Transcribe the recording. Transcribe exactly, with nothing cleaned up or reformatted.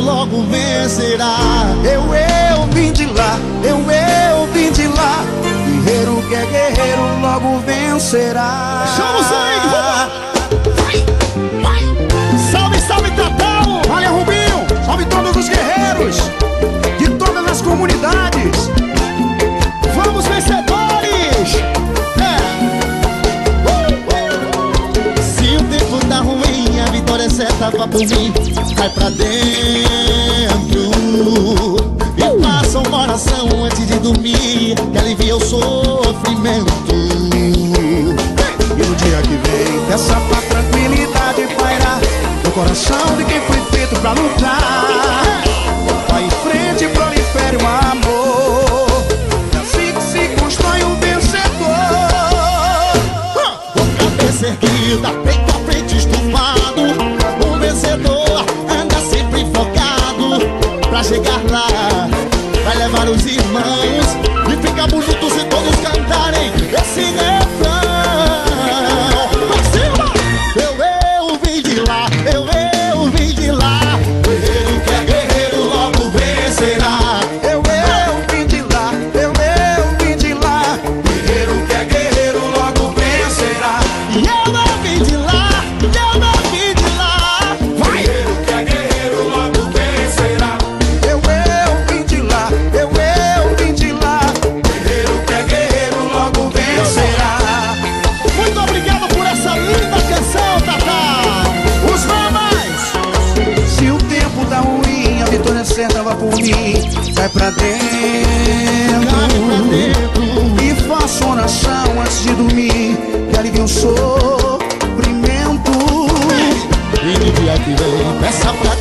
logo vencerá. Eu, eu vim de lá, eu, eu vim de lá. Guerreiro que é guerreiro logo vencerá. Chama o sangue, vamos lá. Salve, salve, Tatão. Valeu, Rubinho. Salve todos os guerreiros de todas as comunidades. Vamos, vencedores. É. Se o tempo tá ruim, a vitória é certa, vá por mim. Vai pra dentro e faça uma oração antes de dormir, que alivia o sofrimento. E no dia que vem, peça pra tranquilidade pairar no coração de quem foi feito pra lutar. Vai em frente, prolifere o amor. É assim que se constrói um vencedor. Com cabeça erguida, peito à frente estufado, um vencedor anda sempre focado. Pra chegar lá, vai levar os irmãos e ficar bonitos e todos cantarem esse refrão. Pra cima! Eu, eu vim de lá, eu, eu vim de lá. Guerreiro que é guerreiro logo vencerá. Eu, eu vim de lá, eu, eu vim de lá. Guerreiro que é guerreiro logo vencerá. E eu não vim de lá, eu não vim de lá. Vai! Guerreiro que é guerreiro logo vencerá. Eu, eu vim de lá, eu, eu vim de lá. Guerreiro que é guerreiro logo vencerá. Muito obrigado por essa linda canção, Tatá. Os mamães. Se o tempo tá ruim, a vitória certa vai por mim. Vai pra dentro, Vai pra dentro. e faço oração antes de dormir, que alivia o sofrimento. E no dia que vem, peça pra